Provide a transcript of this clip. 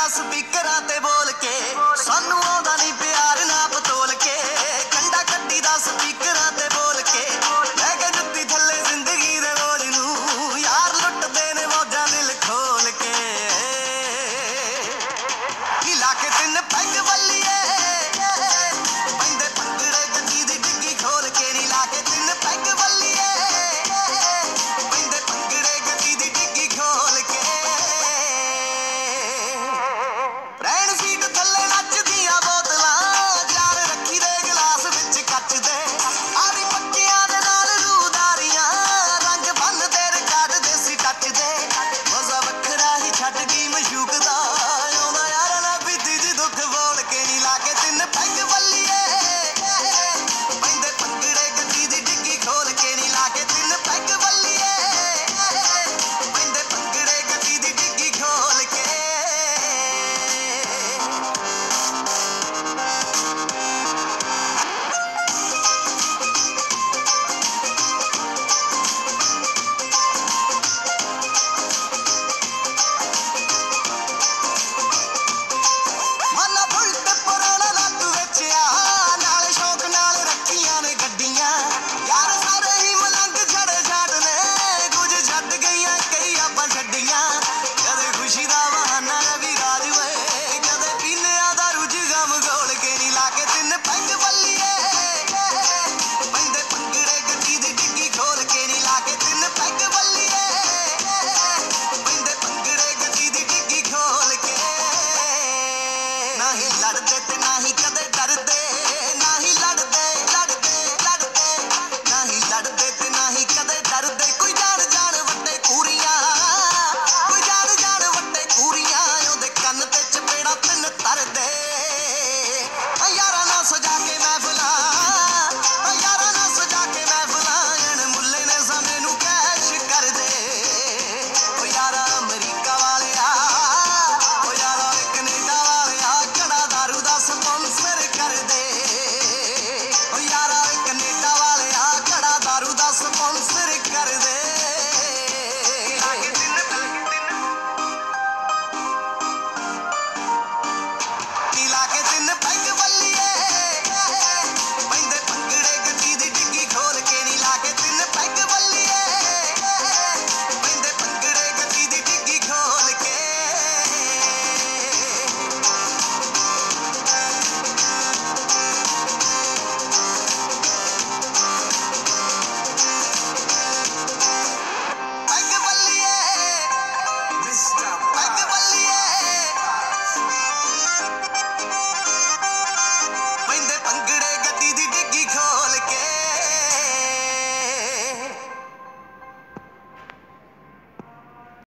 ਸਪੀਕਰਾਂ ਤੇ ਬੋਲ ਕੇ ਸਾਨੂੰ ਆਉਂਦਾ ਨਹੀਂ ਪਿਆਰ ਨਾਪ ਤੋਲ ਕੇ ਕੰਡਾ ਕੱਢੀ ਦਾ ਸਪੀਕਰਾਂ ਤੇ ਬੋਲ ਕੇ ਲੈ ਕੇ ਜੁੱਤੀ ਥੱਲੇ ਜ਼ਿੰਦਗੀ ਦੇ ਬੋਝ ਨੂੰ ਯਾਰ ਲੁੱਟਦੇ ਨੇ ਮੌਜਾਂ ਦਿਲ ਖੋਲ ਕੇ ਨੀ ਲਾ ਕੇ ਤਿੰਨ ਪੈਗ ਵੱਲੀਏ ਪੈਂਦੇ ਭੰਗੜੇ ਗੱਡੀ ਦੀ ਡਿੱਗੀ ਖੋਲ ਕੇ ਨੀ ਲਾ ਕੇ ਤਿੰਨ ਪੈਗ ਵੱਲੀਏ ਪੈਂਦੇ ਭੰਗੜੇ ਗੱਡੀ ਦੀ ਡਿੱਗੀ ਖੋਲ ਕੇ ਰਹਿਣ ਸੀਟ ਥੱਲੇ ਨੱਚਦੀਆਂ ਬੋਤਲਾਂ ਜਾਰ ਰੱਖੀ ਦੇ ਗਲਾਸ ਵਿੱਚ ਕੱਚ ਦੇ ਆਰੀ ਪੱਕਿਆਂ ਦੇ ਨਾਲ ਰੂਦਾਰੀਆਂ ਰੰਗ ਬੰਨ ਦੇ ਰਿਕਾਰਡ ਦੇਸੀ ਟੱਚ ਦੇ ਮਜ਼ਾ ਵੱਖਰਾ ਹੀ ਛੱਡ ਗਈ ਮਸ਼ੂਕ ਦਾ ਆਉਂਦਾ ਯਾਰ ਨਾ ਬੀਤੀ ਜੀ ਦੁੱਖ ਬੋਲ ਕੇ ਨੀ ਲਾ ਕੇ ਤਿੰਨ ਪੈਗ ਵੱਲੀਏ ਪੈਂਦੇ ਭੰਗੜੇ ਗੱਡੀ ਦੀ ਡਿੱਗੀ ਖੋਲ ਕੇ ਨੀ ਲਾ ਕੇ ਤਿੰਨ ਪੈਗ ਵੱਲੀਏ ਪੈਂਦੇ ਭੰਗੜੇ ਗੱਡੀ ਦੀ ਡਿੱਗੀ ਖੋਲ ਕੇ ਮਾਨਾ ਬੁਲਟ ਪੁਰਾਣਾ ਲੱਤ ਵਿੱਚ ਆ ਨਾਲ ਸ਼ੌਕ ਨਾਲ ਰੱਖੀਆਂ ਨੇ ਗੱਡੀਆਂ ਯਾਰ ਸਾਰੇ ਹੀ ਮਲੰਗ ਛੜੇ ਛੱਡ ਨੇ ਕੁਝ ਛੱਡ ਗਈਆਂ ਕਈ ਆਪਾਂ ਛੱਡੀਆਂ ਕਦੇ ਖੁਸ਼ੀ ਦਾ ਬਹਾਨਾ ਵੀ ਰਾਜ ਵੇ ਕਦੇ ਪੀਨਿਆਂ ਦਾ ਰੁਝ ਗਮ ਗੋਲ ਕੇ ਨੀ ਲਾ ਕੇ ਤਿੰਨ ਪੈਗ ਵੱਲੀਏ ਪੈਂਦੇ ਭੰਗੜੇ ਗੱਡੀ ਦੀ ਡਿੱਗੀ ਖੋਲ ਕੇ ਨੀ ਲਾ ਕੇ ਤਿੰਨ ਪੈਗ ਵੱਲੀਏ ਪੈਂਦੇ ਭੰਗੜੇ ਗੱਡੀ ਦੀ ਡਿੱਗੀ ਖੋਲ ਕੇ ਨਾ ਹੀ ਲੜਦੇ ਤੇ ਨਾ ਹੀ ਕਦੇ ਡਰਦੇ